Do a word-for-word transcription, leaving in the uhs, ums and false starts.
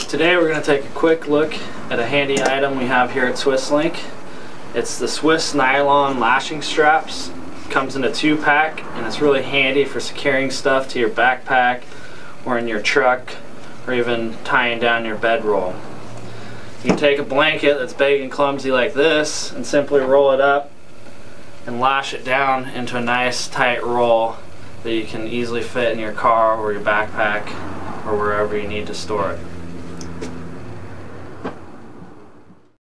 Today we're going to take a quick look at a handy item we have here at Swiss Link. It's the Swiss Nylon Lashing Straps. It comes in a two pack and it's really handy for securing stuff to your backpack or in your truck or even tying down your bedroll. You can take a blanket that's big and clumsy like this and simply roll it up and lash it down into a nice tight roll that you can easily fit in your car or your backpack or wherever you need to store it.